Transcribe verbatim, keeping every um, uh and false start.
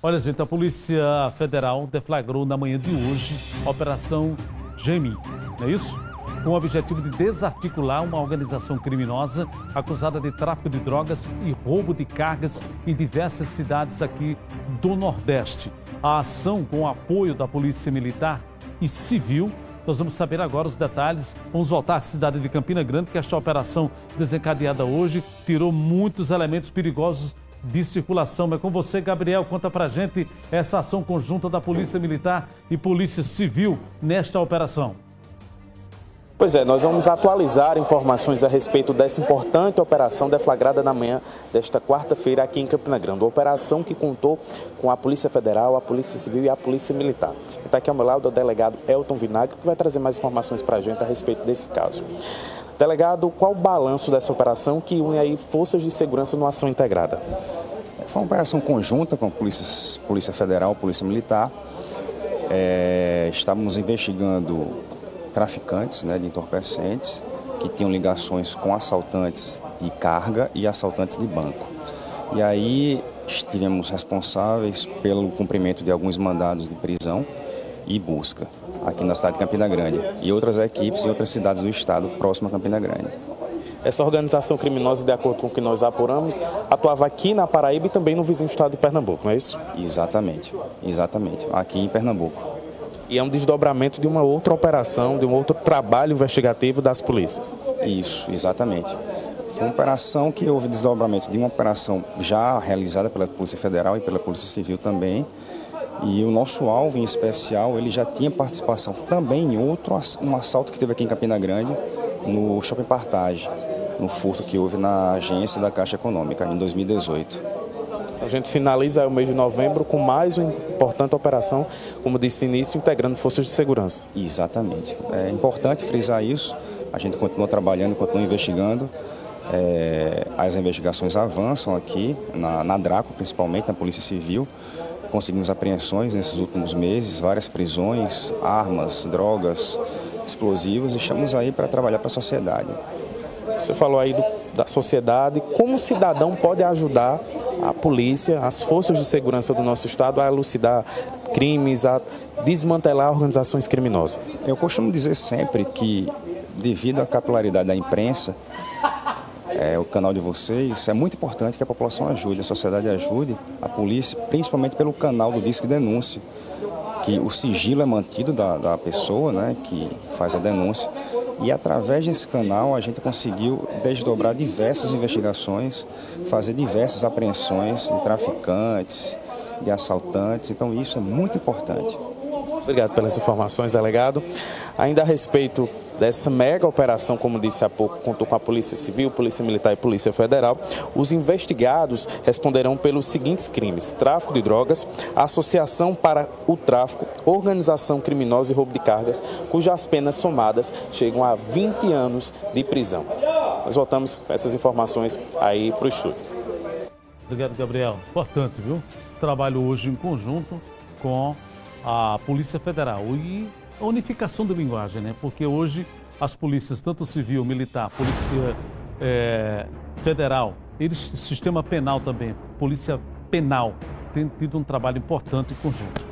Olha, gente, a Polícia Federal deflagrou na manhã de hoje a Operação Gemini, não é isso? Com o objetivo de desarticular uma organização criminosa acusada de tráfico de drogas e roubo de cargas em diversas cidades aqui do Nordeste. A ação, com o apoio da Polícia Militar e Civil, nós vamos saber agora os detalhes. Vamos voltar à cidade de Campina Grande, que esta operação desencadeada hoje tirou muitos elementos perigosos de circulação. Mas com você, Gabriel, conta pra gente essa ação conjunta da Polícia Militar e Polícia Civil nesta operação. Pois é, nós vamos atualizar informações a respeito dessa importante operação deflagrada na manhã desta quarta-feira aqui em Campina Grande. Uma operação que contou com a Polícia Federal, a Polícia Civil e a Polícia Militar. Está aqui ao meu lado o delegado Elton Vinagre, que vai trazer mais informações para a gente a respeito desse caso. Delegado, qual o balanço dessa operação que une aí forças de segurança numa ação integrada? Foi uma operação conjunta com a Polícia, Polícia Federal, Polícia Militar. É, estávamos investigando traficantes, né, de entorpecentes que tinham ligações com assaltantes de carga e assaltantes de banco. E aí estivemos responsáveis pelo cumprimento de alguns mandados de prisão e busca aqui na cidade de Campina Grande e outras equipes em outras cidades do estado próximo a Campina Grande. Essa organização criminosa, de acordo com o que nós apuramos, atuava aqui na Paraíba e também no vizinho estado de Pernambuco, não é isso? Exatamente, exatamente, aqui em Pernambuco. E é um desdobramento de uma outra operação, de um outro trabalho investigativo das polícias. Isso, exatamente. Foi uma operação que houve desdobramento de uma operação já realizada pela Polícia Federal e pela Polícia Civil também. E o nosso alvo, em especial, ele já tinha participação também em outro um assalto que teve aqui em Campina Grande, no Shopping Partage, no furto que houve na agência da Caixa Econômica, em dois mil e dezoito. A gente finaliza o mês de novembro com mais uma importante operação, como disse no início, integrando forças de segurança. Exatamente. É importante frisar isso. A gente continua trabalhando, continua investigando. É, as investigações avançam aqui, na, na Draco, principalmente, na Polícia Civil. Conseguimos apreensões nesses últimos meses, várias prisões, armas, drogas, explosivos, e estamos aí para trabalhar para a sociedade. Você falou aí do, da sociedade, como o cidadão pode ajudar a polícia, as forças de segurança do nosso estado a elucidar crimes, a desmantelar organizações criminosas? Eu costumo dizer sempre que, devido à capilaridade da imprensa, é, o canal de vocês, é muito importante que a população ajude, a sociedade ajude a polícia, principalmente pelo canal do Disque Denúncia, que o sigilo é mantido da, da pessoa, né, que faz a denúncia. E através desse canal a gente conseguiu desdobrar diversas investigações, fazer diversas apreensões de traficantes, de assaltantes. Então isso é muito importante. Obrigado pelas informações, delegado. Ainda a respeito dessa mega operação, como disse há pouco, contou com a Polícia Civil, Polícia Militar e Polícia Federal. Os investigados responderão pelos seguintes crimes: tráfico de drogas, associação para o tráfico, organização criminosa e roubo de cargas, cujas penas somadas chegam a vinte anos de prisão. Nós voltamos com essas informações aí para o estúdio. Obrigado, Gabriel. Importante, viu? Esse trabalho hoje em conjunto com a Polícia Federal e a unificação da linguagem, né? Porque hoje as polícias, tanto civil, militar, polícia é, federal, eles, sistema penal também, polícia penal, tem tido um trabalho importante em conjunto.